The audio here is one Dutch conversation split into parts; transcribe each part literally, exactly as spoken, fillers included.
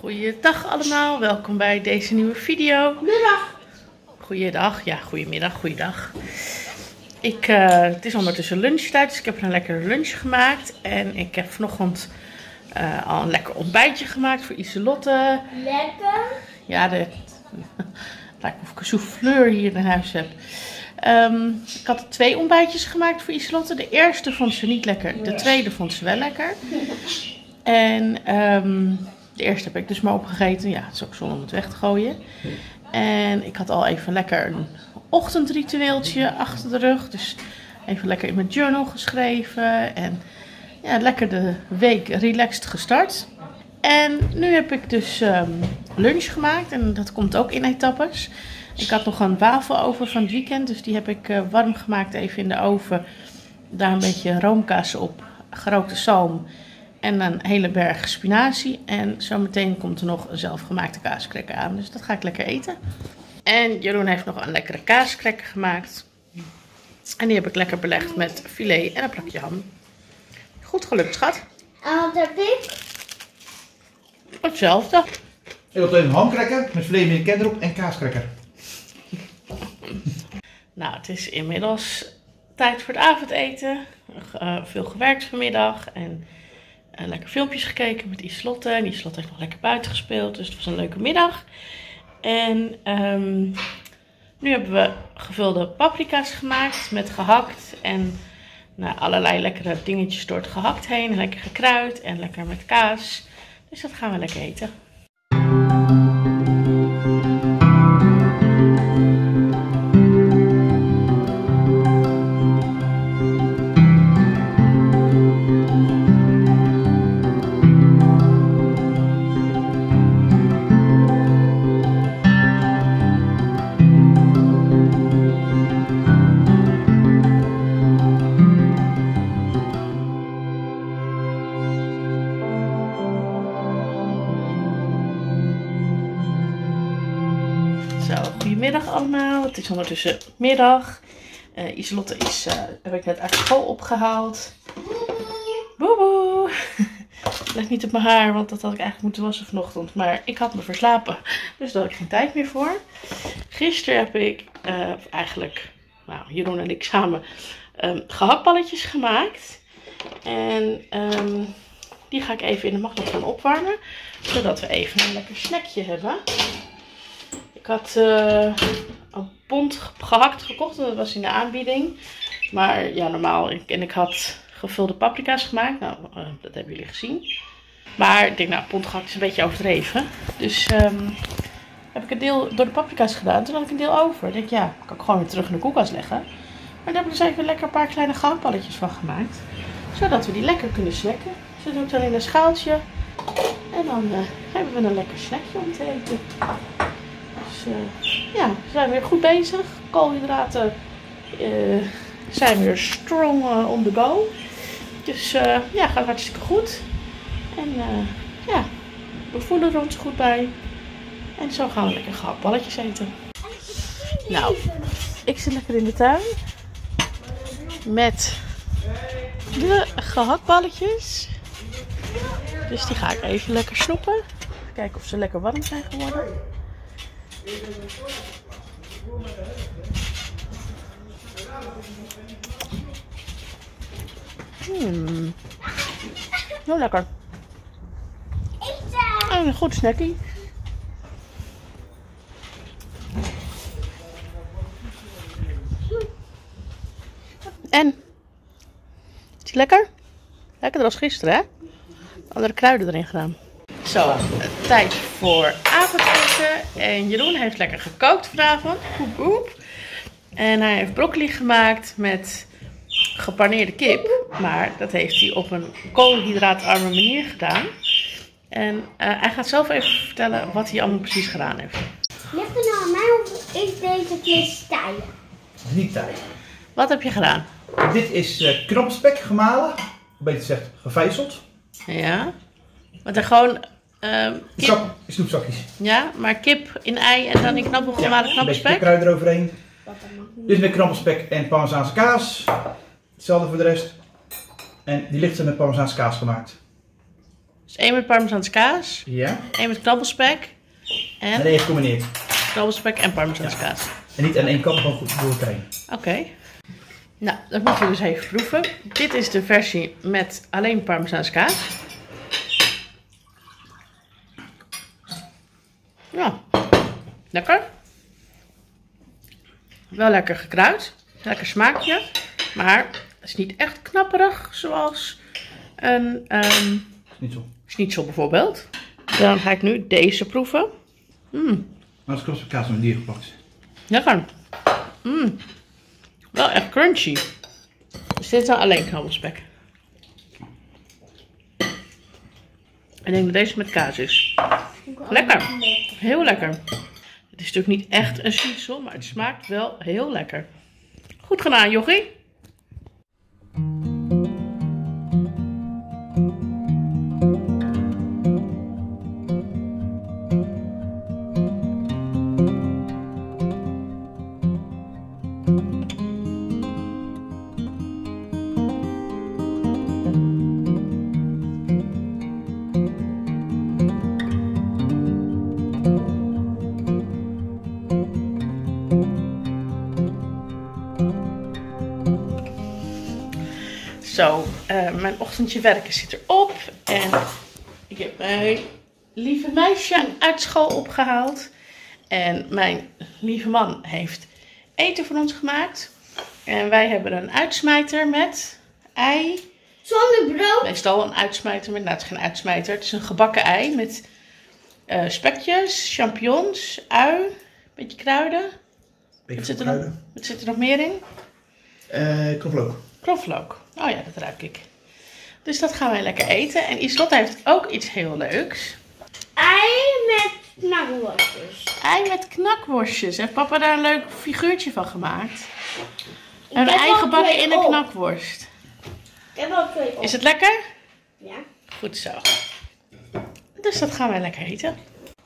Goeiedag allemaal, welkom bij deze nieuwe video. Middag. Goeiedag, ja, goedemiddag, goeiedag. Ik, uh, het is ondertussen lunchtijd, dus ik heb een lekkere lunch gemaakt. En ik heb vanochtend uh, al een lekker ontbijtje gemaakt voor Iselotte. Lekker? Ja, de, het lijkt of ik een souffleur hier in huis heb. Um, ik had twee ontbijtjes gemaakt voor Iselotte. De eerste vond ze niet lekker, de tweede vond ze wel lekker. En um, de eerste heb ik dus maar opgegeten. Ja, het is ook zonde om het weg te gooien. En ik had al even lekker een ochtendritueeltje achter de rug. Dus even lekker in mijn journal geschreven. En ja, lekker de week relaxed gestart. En nu heb ik dus um, lunch gemaakt. En dat komt ook in etappes. Ik had nog een wafel over van het weekend. Dus die heb ik uh, warm gemaakt even in de oven. Daar een beetje roomkaas op. Gerookte zalm. En een hele berg spinazie. En zometeen komt er nog een zelfgemaakte kaaskrekker aan. Dus dat ga ik lekker eten. En Jeroen heeft nog een lekkere kaaskrekker gemaakt. En die heb ik lekker belegd met filet en een plakje ham. Goed gelukt, schat. En wat heb ik? Hetzelfde. Ik had een hamkrekker met filet met ken erop en kaaskrekker. Nou, het is inmiddels tijd voor het avondeten. Uh, veel gewerkt vanmiddag. En uh, lekker filmpjes gekeken met Iselotte. En Iselotte heeft nog lekker buiten gespeeld. Dus het was een leuke middag. En um, nu hebben we gevulde paprika's gemaakt met gehakt. En nou, allerlei lekkere dingetjes door het gehakt heen. Lekker gekruid en lekker met kaas. Dus dat gaan we lekker eten. Zo, goedemiddag allemaal. Het is ondertussen middag. Uh, Iselotte is, uh, heb ik net uit school opgehaald. Boe boe. Let niet op mijn haar, want dat had ik eigenlijk moeten wassen vanochtend. Maar ik had me verslapen, dus daar had ik geen tijd meer voor. Gisteren heb ik, uh, eigenlijk, nou, Jeroen en ik samen, um, gehaktballetjes gemaakt. En um, die ga ik even in de magnetron opwarmen, zodat we even een lekker snackje hebben. Ik had uh, een pond gehakt gekocht, dat was in de aanbieding. Maar ja, normaal. En ik had gevulde paprika's gemaakt. Nou, uh, dat hebben jullie gezien. Maar ik denk, nou, een pond gehakt is een beetje overdreven. Dus um, heb ik een deel door de paprika's gedaan. Toen had ik een deel over. Ik denk, ja, kan ik gewoon weer terug in de koelkast leggen. Maar daar heb ik dus even lekker een paar kleine gehaktballetjes van gemaakt. Zodat we die lekker kunnen snacken. Ze doen het dan in een schaaltje. En dan uh, hebben we een lekker snackje om te eten. Dus uh, ja, we zijn weer goed bezig. Koolhydraten uh, zijn weer strong uh, on the go. Dus uh, ja, gaat hartstikke goed. En uh, ja, we voelen er ons goed bij. En zo gaan we lekker gehaktballetjes eten. Nou, ik zit lekker in de tuin. Met de gehaktballetjes. Dus die ga ik even lekker snoepen. Kijken of ze lekker warm zijn geworden. Hmm. Heel lekker. En een goed snackie. En? Is die lekker? Lekkerder als gisteren, hè? Andere kruiden erin gedaan. Zo, tijd voor avondeten. En Jeroen heeft lekker gekookt vanavond. Poep, poep. En hij heeft broccoli gemaakt met gepaneerde kip. Maar dat heeft hij op een koolhydraatarme manier gedaan. En uh, hij gaat zelf even vertellen wat hij allemaal precies gedaan heeft. Ligt er nou aan mij of is deze vis tijden? Niet tijd. Wat heb je gedaan? Dit is uh, knapspek gemalen. Beter gezegd gevijzeld. Ja. Maar dan gewoon uh, kip. Zak, snoepzakjes. Ja, maar kip in ei en dan in knabbel gemalen Ja, knabbelspek. een beetje kruid eroverheen. Dit met knabbelspek en parmezaanse kaas. Hetzelfde voor de rest. En die ligt er met parmezaanse kaas gemaakt. Dus één met parmezaanse kaas. Ja. één met knabbelspek. En Nee, gecombineerd. knabbelspek en parmezaanse kaas. En niet aan één kant, gewoon goed door elkaar heen. Oké. Okay. Nou, dat moeten we dus even proeven. Dit is de versie met alleen parmezaanse kaas. Ja, lekker. Wel lekker gekruid. Lekker smaakje. Maar het is niet echt knapperig zoals een um, Schnitzel. Schnitzel bijvoorbeeld. Dan ga ik nu deze proeven. Mm. Maar als ik kaas met dier gepakt. Lekker. Mm. Wel echt crunchy. Dus dit is dan alleen knabbelspek. Ik denk dat deze met kaas is. Lekker. Heel lekker. Het is natuurlijk niet echt een schnitzel, maar het smaakt wel heel lekker. Goed gedaan, jochie. Zo, uh, mijn ochtendje werken zit erop. En ik heb mijn lieve meisje uit school opgehaald. En mijn lieve man heeft eten voor ons gemaakt. En wij hebben een uitsmijter met ei. Zonder brood. Meestal een uitsmijter met, nou het is geen uitsmijter. Het is een gebakken ei met uh, spekjes, champignons, ui, een beetje kruiden. Wat zit, er nog, wat zit er nog meer in? Uh, knoflook. Knoflook. Oh ja, dat ruik ik. Dus dat gaan wij lekker eten. En Islotte heeft ook iets heel leuks. Ei met knakworstjes. Ei met knakworstjes. Heeft papa daar een leuk figuurtje van gemaakt? Ik een heb ei al gebakken twee in een op. knakworst. Ik heb al twee op. Is het lekker? Ja. Goed zo. Dus dat gaan wij lekker eten.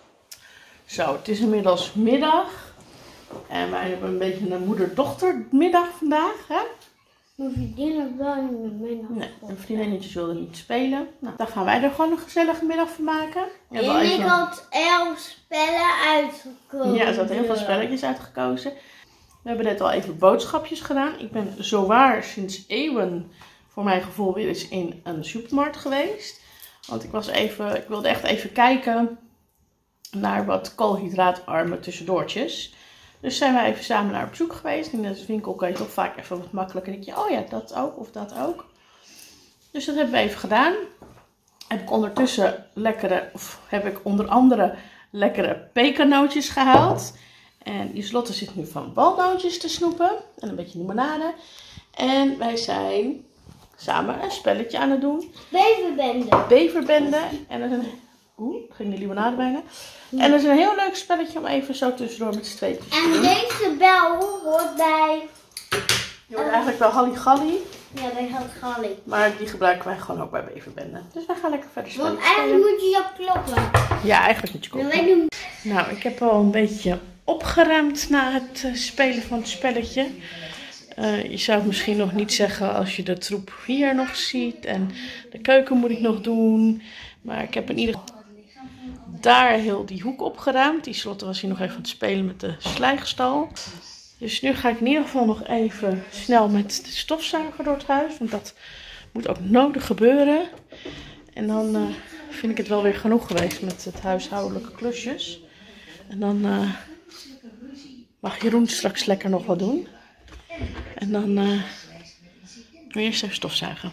Zo, het is inmiddels middag. En wij hebben een beetje een moeder-dochter middag vandaag. Hè? Mijn vriendinnen wel niet met mij nog. Nee, de vriendinnetjes wilden niet spelen. Nou, dan gaan wij er gewoon een gezellige middag van maken. We En ik even... had elf spellen uitgekozen. Ja, ze had heel veel spelletjes uitgekozen. We hebben net al even boodschapjes gedaan. Ik ben zowaar sinds eeuwen voor mijn gevoel weer eens in een supermarkt geweest. Want ik was even, ik wilde echt even kijken naar wat koolhydraatarme tussendoortjes. Dus zijn we even samen naar op zoek geweest. In deze winkel kan je toch vaak even wat makkelijker denken. Oh ja, dat ook of dat ook. Dus dat hebben we even gedaan. Heb ik ondertussen lekkere, of heb ik onder andere lekkere pepernootjes gehaald. En Islotte zit nu van walnootjes te snoepen. En een beetje limonade. En wij zijn samen een spelletje aan het doen. Beverbende. Beverbende. En er is een... Oeh, ging de limonade bijna. Ja. En dat is een heel leuk spelletje om even zo tussendoor met z'n tweeën te spelen. En deze bel hoort bij... Je hoort eigenlijk wel Halligalli. Ja, bij Halligalli. Maar die gebruiken wij gewoon ook bij Beverbende. Dus wij gaan lekker verder spelen. Want eigenlijk moet je op kloppen. Ja, eigenlijk moet je kloppen. Wij doen... Nou, ik heb al een beetje opgeruimd na het uh, spelen van het spelletje. Uh, je zou het misschien nog niet zeggen als je de troep hier nog ziet. En de keuken moet ik nog doen. Maar ik heb in ieder geval daar heel die hoek opgeruimd. Die Islotte was hier nog even aan het spelen met de slijgstal. Dus nu ga ik in ieder geval nog even snel met de stofzuiger door het huis. Want dat moet ook nodig gebeuren. En dan uh, vind ik het wel weer genoeg geweest met het huishoudelijke klusjes. En dan uh, mag Jeroen straks lekker nog wat doen. En dan uh, weer eerst even stofzuigen.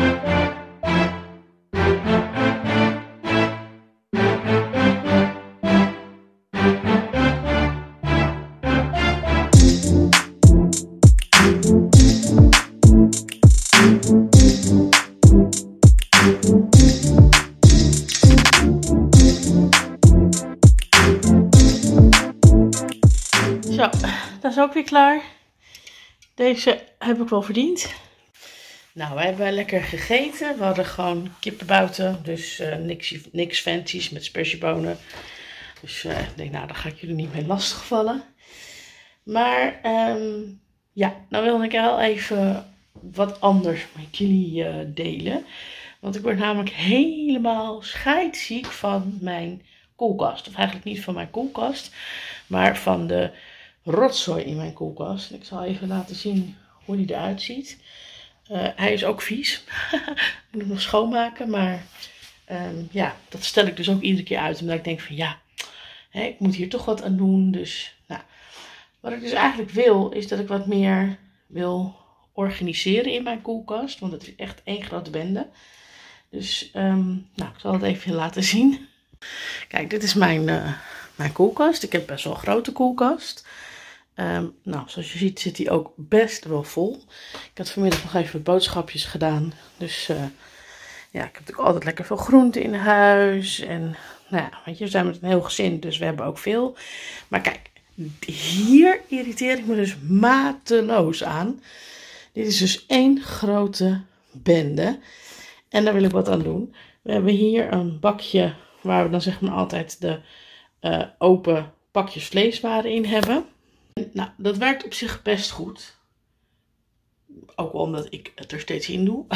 Zo, dat is ook weer klaar. Deze heb ik wel verdiend. Nou, wij hebben lekker gegeten. We hadden gewoon kippenbouten. Dus uh, niks, niks fancy's met spersiebonen. Dus uh, ik denk, nou, daar ga ik jullie niet mee lastigvallen. Maar um, ja, nou wilde ik wel even wat anders met jullie uh, delen. Want ik word namelijk helemaal scheidsziek van mijn koelkast. Of eigenlijk niet van mijn koelkast, maar van de rotzooi in mijn koelkast. Ik zal even laten zien hoe die eruit ziet. Uh, hij is ook vies. Ik moet hem nog schoonmaken, maar um, ja, dat stel ik dus ook iedere keer uit. Omdat ik denk van ja, hè, ik moet hier toch wat aan doen. Dus nou, wat ik dus eigenlijk wil, is dat ik wat meer wil organiseren in mijn koelkast. Want het is echt één grote bende. Dus um, nou, ik zal het even laten zien. Kijk, dit is mijn, uh, mijn koelkast. Ik heb best wel een grote koelkast. Um, nou, zoals je ziet zit die ook best wel vol. Ik had vanmiddag nog even boodschapjes gedaan. Dus uh, ja, ik heb natuurlijk altijd lekker veel groenten in huis. En nou ja, weet je, we zijn met een heel gezin, dus we hebben ook veel. Maar kijk, hier irriteer ik me dus mateloos aan. Dit is dus één grote bende. En daar wil ik wat aan doen. We hebben hier een bakje waar we dan zeg maar altijd de uh, open pakjes vleeswaren in hebben. Nou, dat werkt op zich best goed. Ook wel omdat ik het er steeds in doe.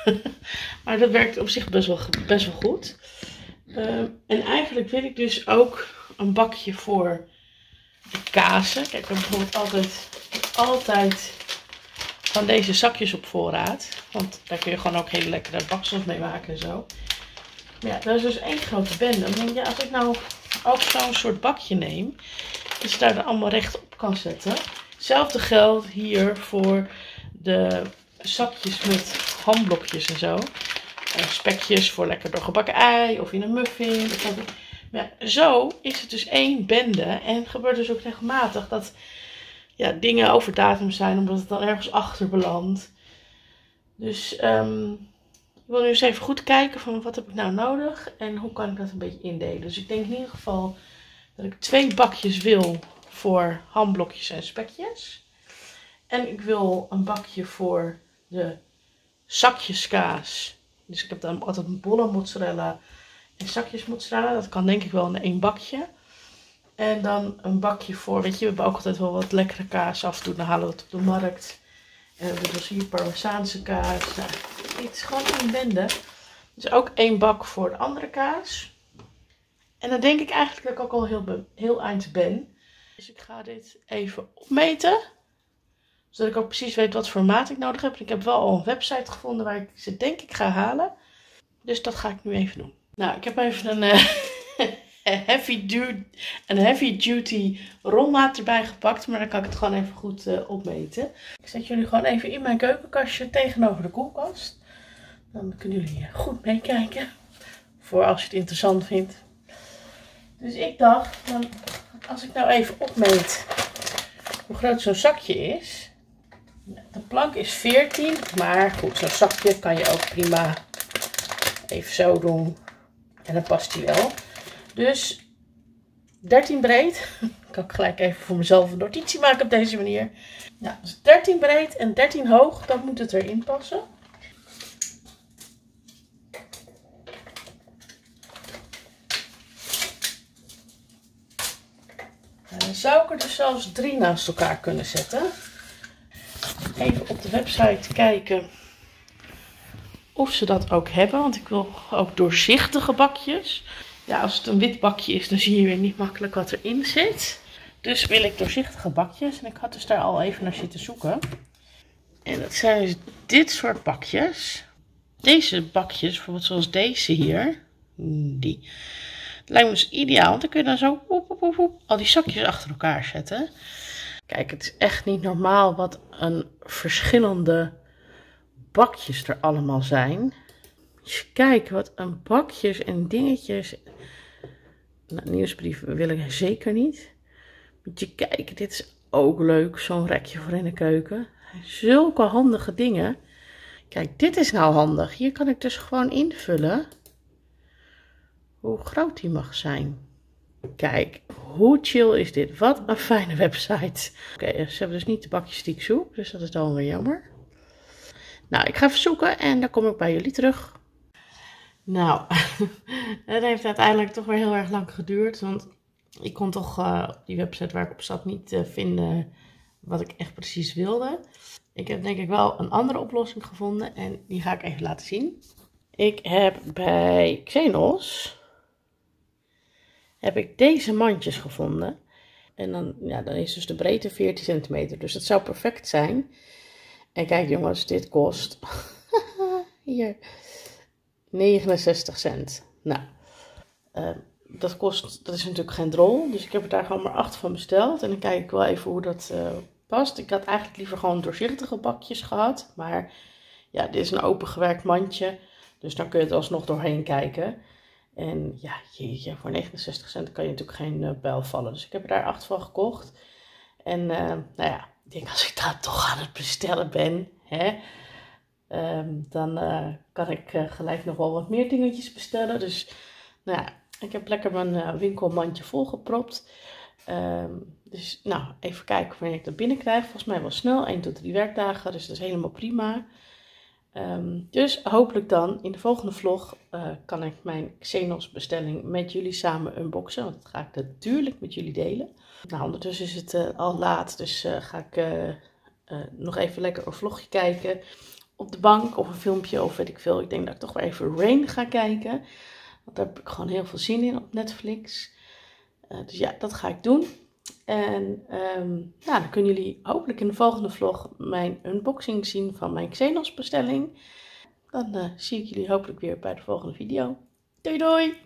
Maar dat werkt op zich best wel, best wel goed. Uh, en eigenlijk wil ik dus ook een bakje voor de kazen. Kijk, ik heb bijvoorbeeld altijd, altijd van deze zakjes op voorraad. Want daar kun je gewoon ook hele lekkere baksels mee maken en zo. Maar ja, dat is dus één grote bende. Dan denk je, als ik nou ook zo'n soort bakje neem, dat je daar allemaal recht op kan zetten. Hetzelfde geldt hier voor de zakjes met hamblokjes en zo. Uh, spekjes voor lekker doorgebakken ei of in een muffin. Maar ja, zo is het dus één bende. En gebeurt dus ook regelmatig dat ja, dingen over datum zijn omdat het dan ergens achter belandt. Dus um, ik wil nu eens even goed kijken van wat heb ik nou nodig en hoe kan ik dat een beetje indelen. Dus ik denk in ieder geval dat ik twee bakjes wil voor hamblokjes en spekjes. En ik wil een bakje voor de zakjes kaas. Dus ik heb dan altijd een bolle mozzarella en zakjes mozzarella. Dat kan denk ik wel in één bakje. En dan een bakje voor, weet je, we hebben ook altijd wel wat lekkere kaas af en toe. Dan halen we het op de markt. En we hebben dus hier Parmezaanse kaas. Nou, het is gewoon een bende. Dus ook één bak voor de andere kaas. En dan denk ik eigenlijk dat ik ook al heel, heel eind ben. Dus ik ga dit even opmeten. Zodat ik ook precies weet wat voor maat ik nodig heb. En ik heb wel al een website gevonden waar ik ze denk ik ga halen. Dus dat ga ik nu even doen. Nou, ik heb even een, uh, heavy, du een heavy duty rolmaat erbij gepakt. Maar dan kan ik het gewoon even goed uh, opmeten. Ik zet jullie gewoon even in mijn keukenkastje tegenover de koelkast. Dan kunnen jullie goed meekijken. Voor als je het interessant vindt. Dus ik dacht, dan, als ik nou even opmeet hoe groot zo'n zakje is. De plank is veertien, maar goed, zo'n zakje kan je ook prima even zo doen. En dan past die wel. Dus dertien breed. Ik kan gelijk even voor mezelf een notitie maken op deze manier. Ja, dus dertien breed en dertien hoog, dan moet het erin passen. En dan zou ik er dus zelfs drie naast elkaar kunnen zetten. Even op de website kijken of ze dat ook hebben. Want ik wil ook doorzichtige bakjes. Ja, als het een wit bakje is, dan zie je weer niet makkelijk wat erin zit. Dus wil ik doorzichtige bakjes. En ik had dus daar al even naar zitten zoeken. En dat zijn dus dit soort bakjes. Deze bakjes, bijvoorbeeld zoals deze hier. Die. Het lijkt me dus ideaal, want dan kun je dan zo woep, woep, woep, woep, al die zakjes achter elkaar zetten. Kijk, het is echt niet normaal wat een verschillende bakjes er allemaal zijn. Dus kijk, wat een bakjes en dingetjes. Nou, nieuwsbrieven wil ik zeker niet. Moet je kijken, dit is ook leuk, zo'n rekje voor in de keuken. Zulke handige dingen. Kijk, dit is nou handig. Hier kan ik dus gewoon invullen hoe groot die mag zijn. Kijk, hoe chill is dit? Wat een fijne website. Oké, okay, ze hebben dus niet de bakjes die ik zoek, dus dat is dan weer jammer. Nou, ik ga even zoeken en dan kom ik bij jullie terug. Nou, het heeft uiteindelijk toch weer heel erg lang geduurd, want ik kon toch uh, op die website waar ik op zat niet uh, vinden wat ik echt precies wilde. Ik heb denk ik wel een andere oplossing gevonden en die ga ik even laten zien. Ik heb bij Xenos heb ik deze mandjes gevonden. En dan, ja, dan is dus de breedte veertien centimeter. Dus dat zou perfect zijn. En kijk jongens, dit kost hier negenenzestig cent. Nou, uh, dat kost, dat is natuurlijk geen drol. Dus ik heb er daar gewoon maar acht van besteld. En dan kijk ik wel even hoe dat uh, past. Ik had eigenlijk liever gewoon doorzichtige bakjes gehad. Maar ja, dit is een opengewerkt mandje. Dus dan kun je het alsnog doorheen kijken. En ja, jeetje, voor negenenzestig cent kan je natuurlijk geen uh, pijl vallen. Dus ik heb er daar acht van gekocht. En uh, nou ja, ik denk als ik daar toch aan het bestellen ben, hè, um, dan uh, kan ik uh, gelijk nog wel wat meer dingetjes bestellen. Dus nou ja, ik heb lekker mijn uh, winkelmandje volgepropt. Um, dus nou, even kijken wanneer ik dat binnenkrijg. Volgens mij wel snel, één tot drie werkdagen. Dus dat is helemaal prima. Um, dus hopelijk dan in de volgende vlog uh, kan ik mijn Xenos bestelling met jullie samen unboxen. Want dat ga ik natuurlijk met jullie delen. Nou, ondertussen is het uh, al laat, dus uh, ga ik uh, uh, nog even lekker een vlogje kijken op de bank of een filmpje of weet ik veel. Ik denk dat ik toch weer even Rain ga kijken. Want daar heb ik gewoon heel veel zin in op Netflix. Uh, dus ja, dat ga ik doen. En um, nou, dan kunnen jullie hopelijk in de volgende vlog mijn unboxing zien van mijn Xenos bestelling. Dan uh, zie ik jullie hopelijk weer bij de volgende video. Doei doei!